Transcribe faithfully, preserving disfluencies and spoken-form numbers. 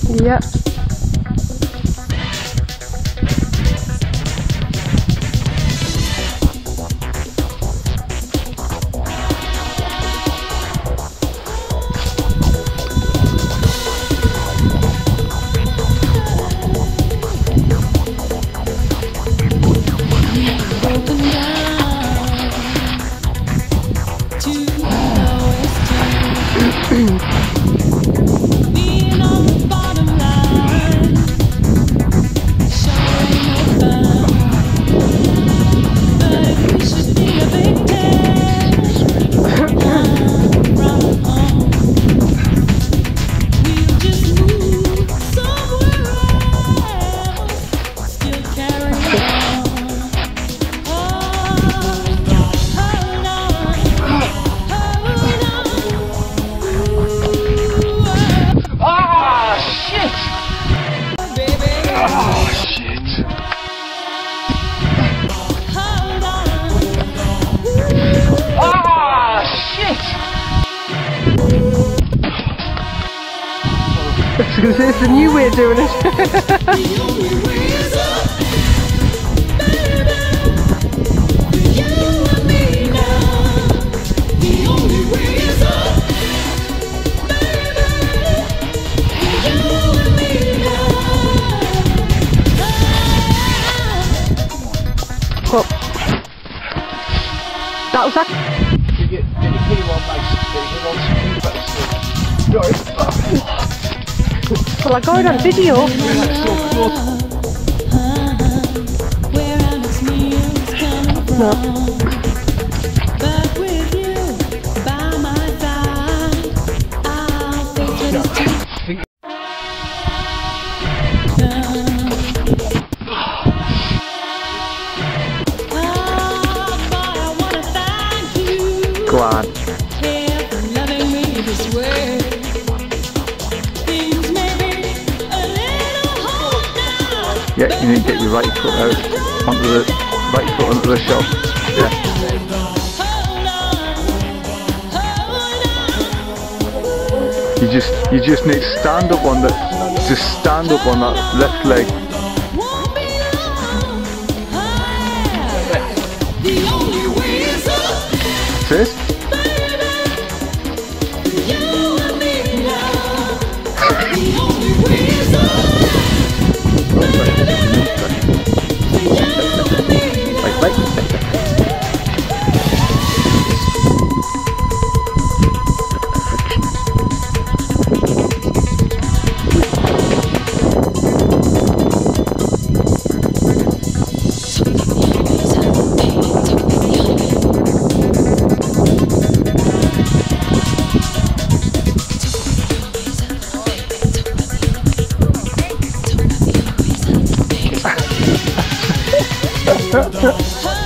Yep. It's a new way of doing it. Oh. That was that. Did you, did you hear one nice? Did you hear one super? Well, I got it on video. No. Go on. Yeah, you need to get your right foot out onto the right foot onto the shot. Yeah. You just you just need to stand up on the just stand up on that left leg. Sis? Ha ha ha!